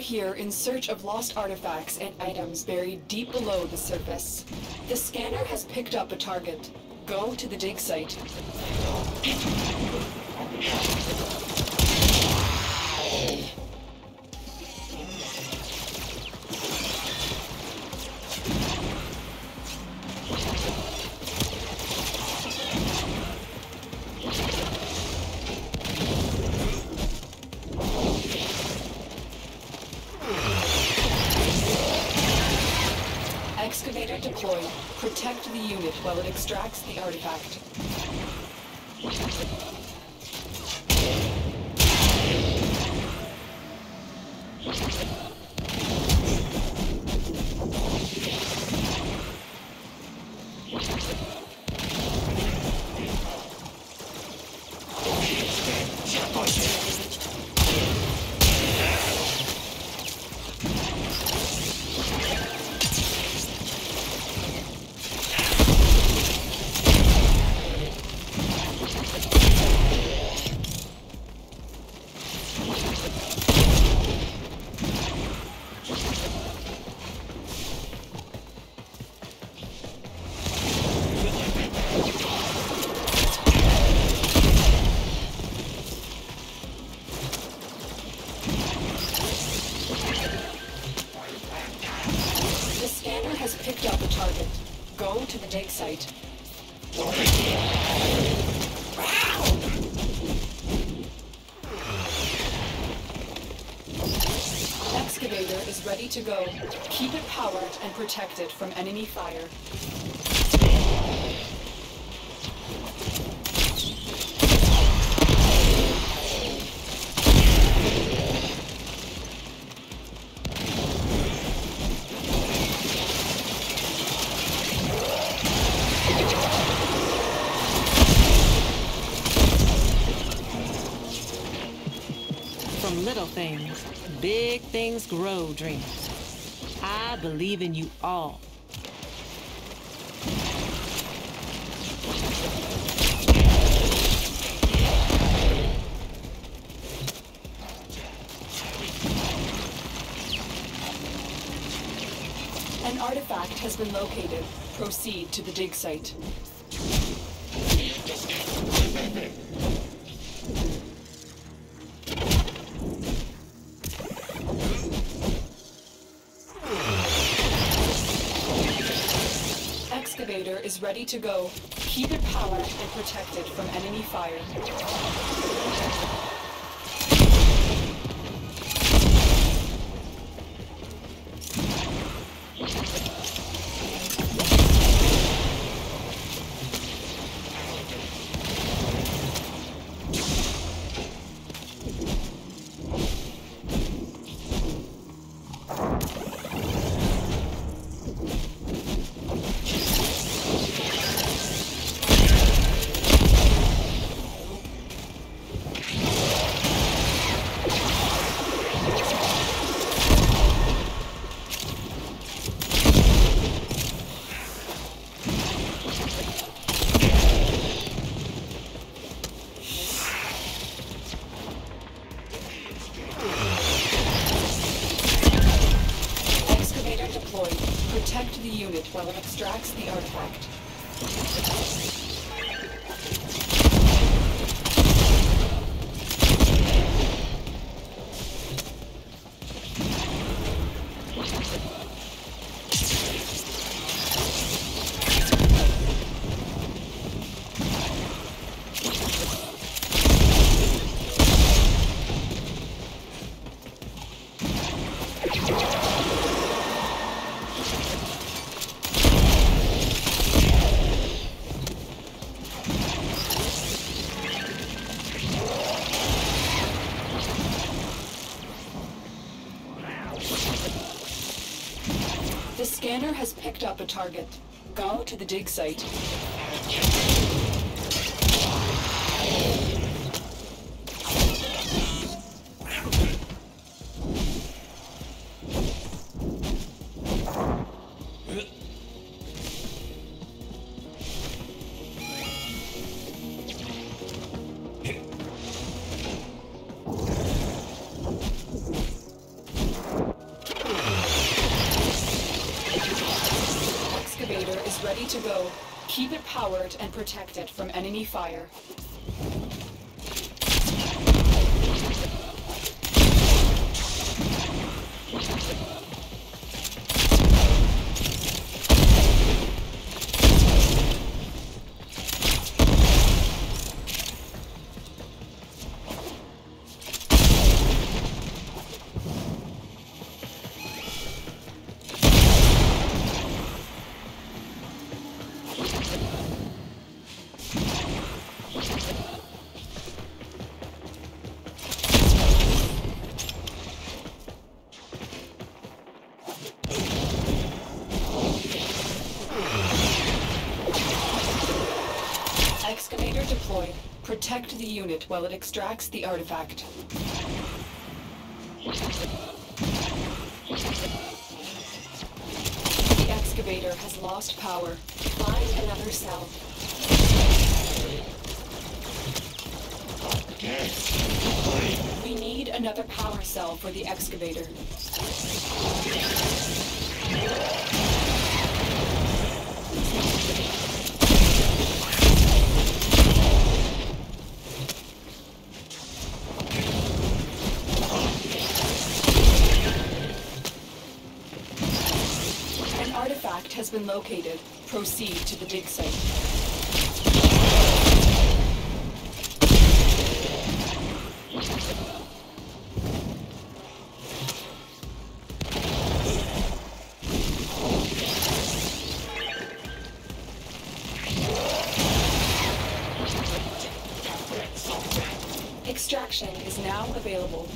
here in search of lost artifacts and items buried deep below the surface. The scanner has picked up a target. Go to the dig site. Excavator deployed. Protect the unit while it extracts the artifact. Has picked up a target. Go to the dig site. Excavator is ready to go. Keep it powered and protect it from enemy fire. From little things, big things grow, dreamers. I believe in you all. An artifact has been located. Proceed to the dig site. Excavator is ready to go. Keep it powered and protected from enemy fire. Protect the unit while it extracts the artifact. The scanner has picked up a target. Go to the dig site. ready to go. Keep it powered and protect it from enemy fire. Excavator deployed. Protect the unit while it extracts the artifact. The excavator has lost power. Find another cell. We need another power cell for the excavator. An artifact has been located. Proceed to the dig site. Extraction is now available.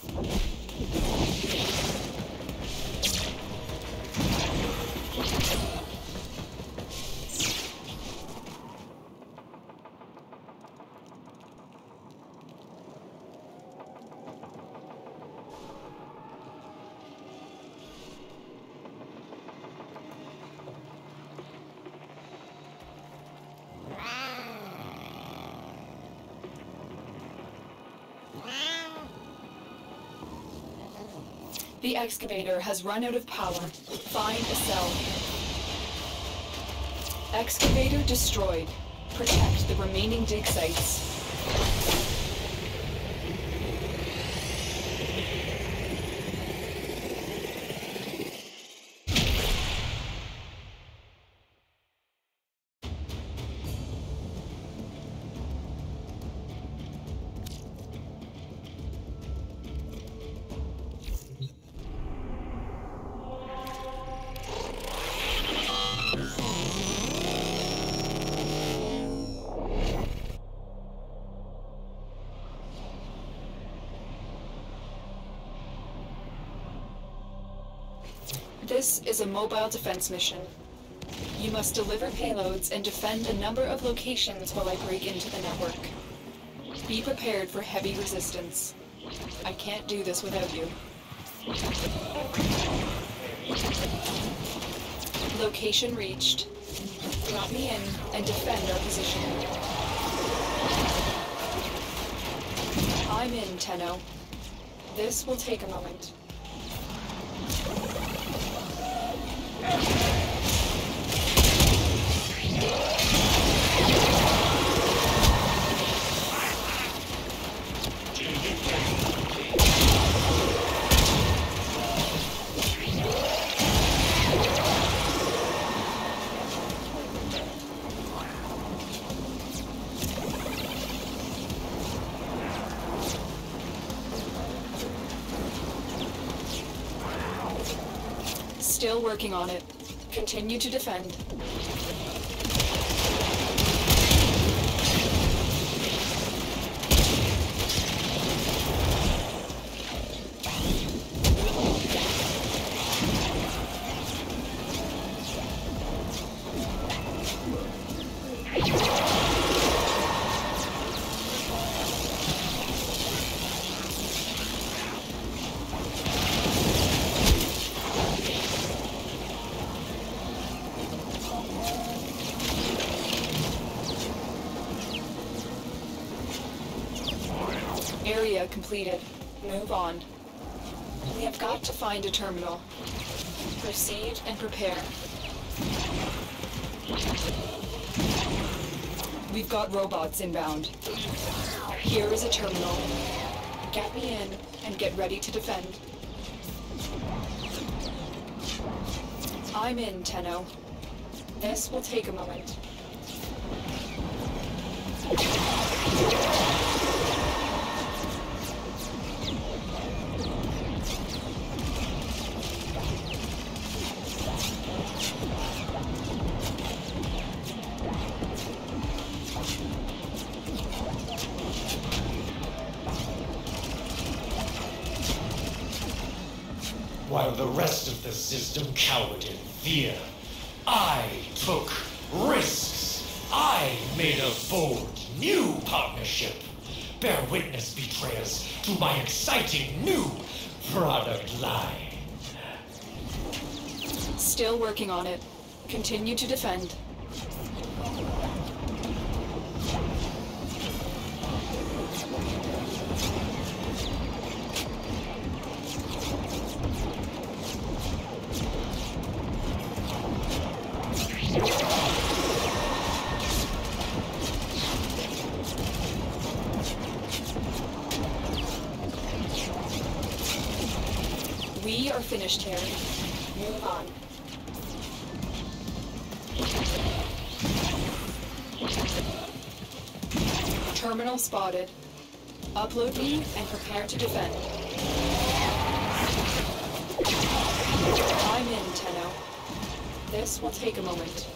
The excavator has run out of power. Find a cell. Excavator destroyed. Protect the remaining dig sites. This is a mobile defense mission. You must deliver payloads and defend a number of locations while I break into the network. Be prepared for heavy resistance. I can't do this without you. Location reached. Drop me in and defend our position. I'm in, Tenno. This will take a moment. Still working on it. Continue to defend. Area completed. Move on. We have got to find a terminal. Proceed and prepare. We've got robots inbound. Here is a terminal. Get me in and get ready to defend. I'm in, Tenno. This will take a moment. While the rest of the system cowered in fear, I took risks. I made a bold new partnership. Bear witness, betrayers, to my exciting new product line. Still working on it. Continue to defend. We are finished here. Move on. Terminal spotted. Upload me and prepare to defend. I'm in, Tenno. This will take a moment.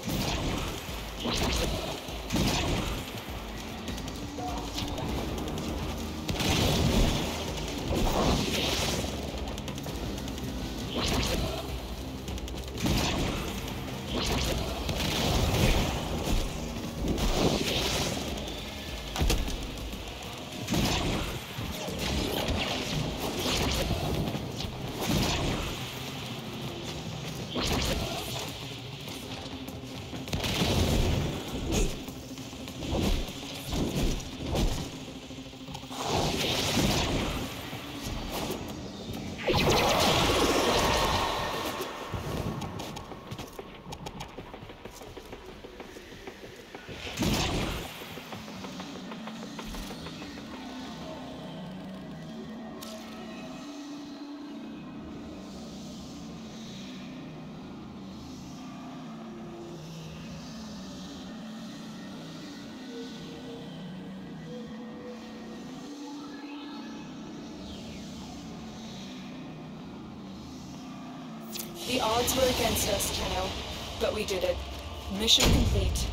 The odds were against us, Tenno, but we did it. Mission complete.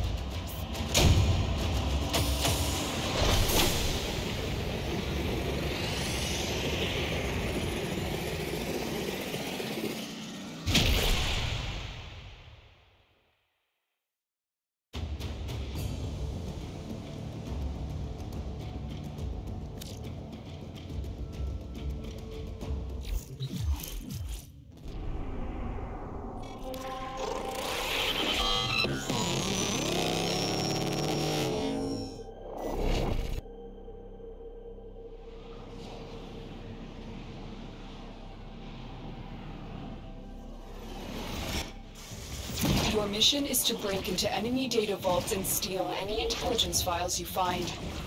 Your mission is to break into enemy data vaults and steal any intelligence files you find.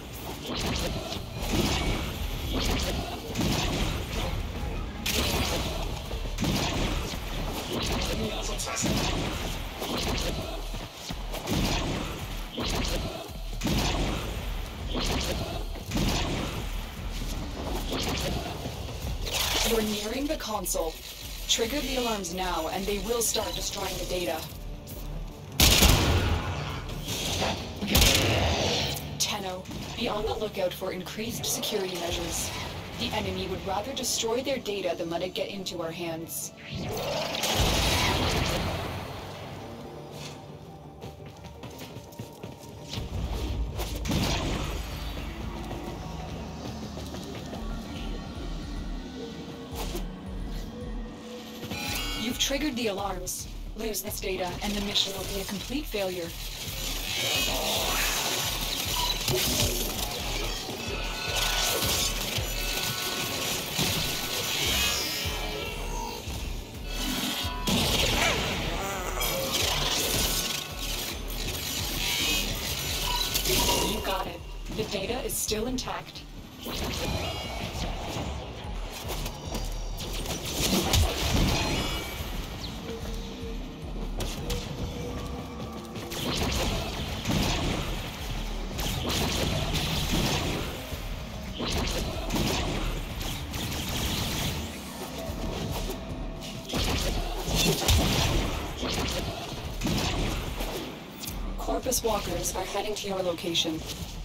You're nearing the console. Trigger the alarms now, and they will start destroying the data. Tenno, be on the lookout for increased security measures. The enemy would rather destroy their data than let it get into our hands. You've triggered the alarms. Lose this data, and the mission will be a complete failure. You got it. The data is still intact. Corpus walkers are heading to your location.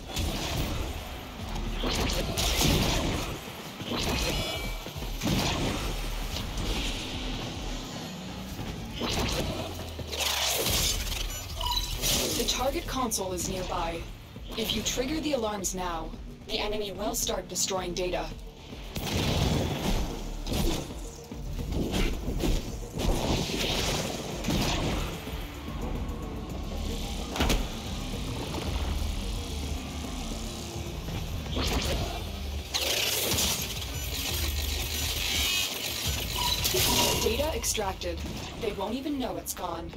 The target console is nearby. If you trigger the alarms now, the enemy will start destroying data. Data extracted. They won't even know it's gone.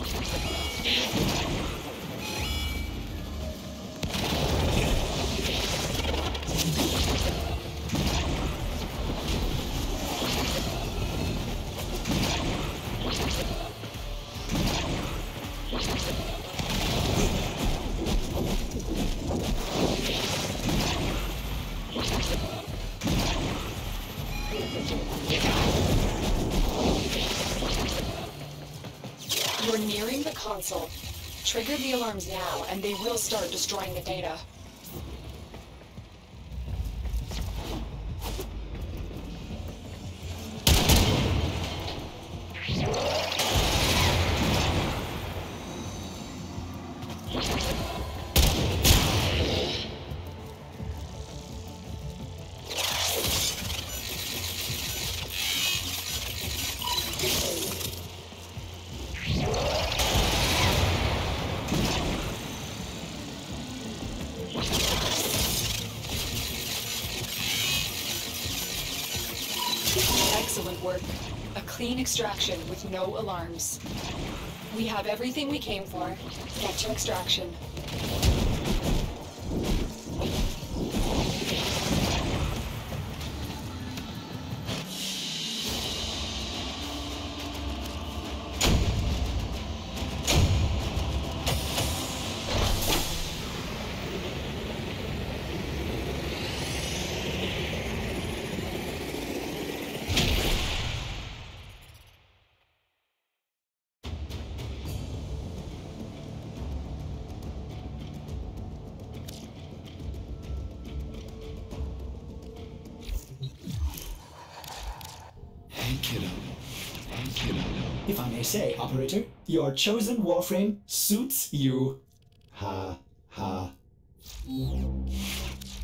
You're nearing the console. Trigger the alarms now, and they will start destroying the data. Excellent work. A clean extraction with no alarms. We have everything we came for. Get to extraction. If I may say, operator, your chosen warframe suits you. Ha ha.